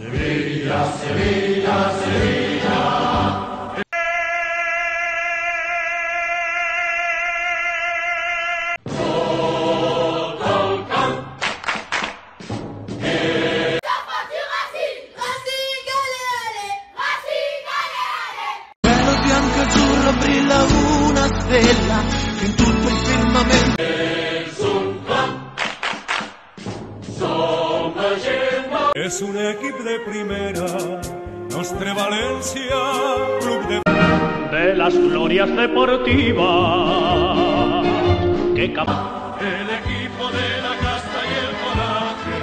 Sevilla, Sevilla, Sevilla. Brilla una stella in tutto il firmamento. Es un equipo de primera, Nostre Valencia, club de las glorias deportivas. Que el equipo de la casta y el coraje.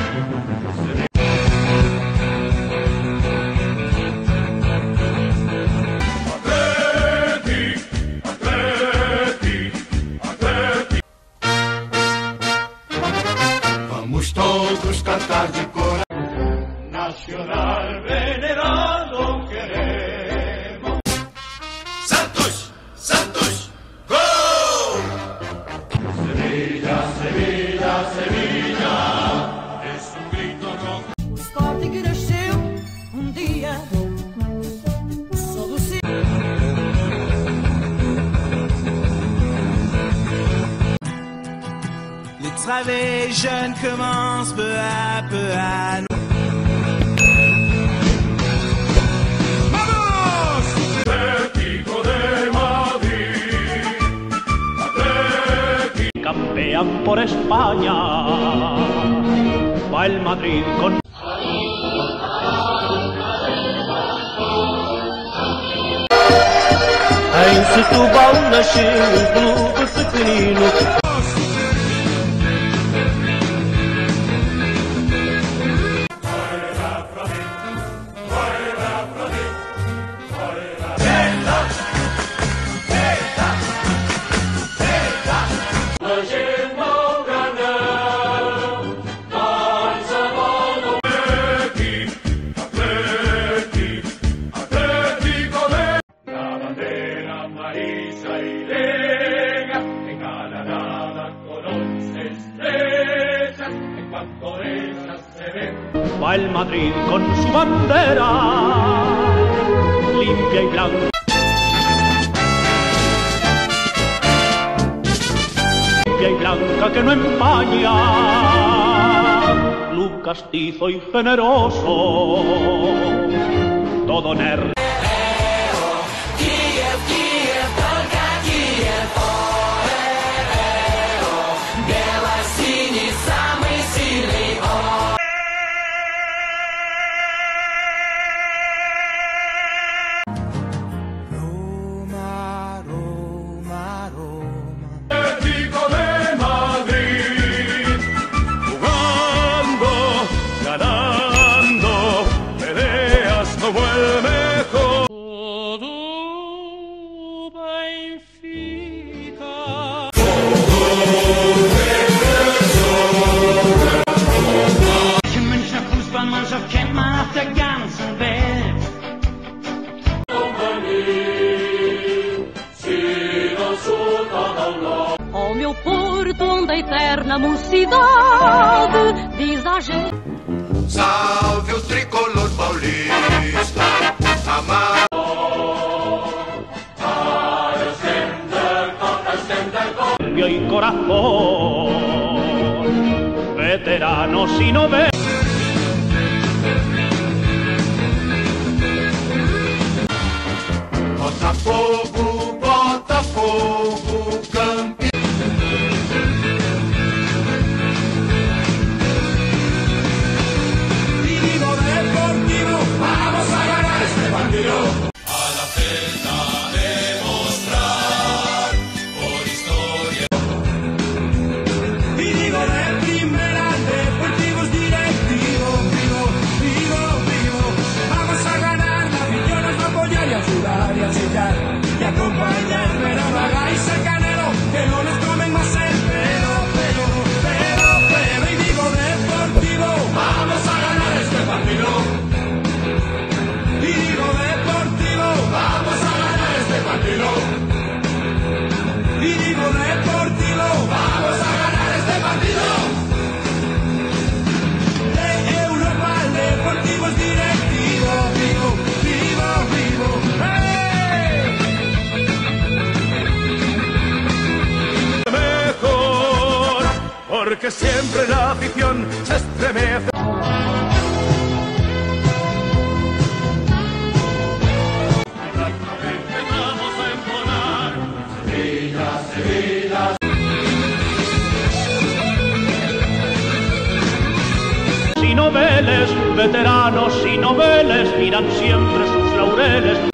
Vamos todos cantar de coração. Nacional venerado queremos. Santos, Santos, gol! Sevilla, Sevilla, Sevilla. Es un grito rojo. O Sporting nasceu dia sob o céu. Les travées jeunes commencent peu à peu à nous. Atlético de Madrid, Atlético. Campean por España, va el Madrid con... Em Setúbal nasceu um clube pequenino. Va el Madrid con su bandera limpia y blanca. Limpia y blanca que no empaña. Club castizo y generoso. Todo nerd. Atlético de Madrid, jugando, ganando, peleas como el mejor. Todo Benfica. Münchner Fußballmannschaft kennt man auf der ganzen Welt. Ó meu Porto, onde a eterna mocidade diz a gente. Salve o tricolor paulista, amado. Y corazón, veteranos y novelas. Botafogo, Botafogo, campeão. Vivo deportivo, vamos a ganar este partido. A la pena demostrar por historia. Y digo de primera, deportivos directos. siempre la afición se estremece. Vamos a entonar Sevilla, Sevilla. Si noveles, veteranos y noveles miran siempre sus laureles.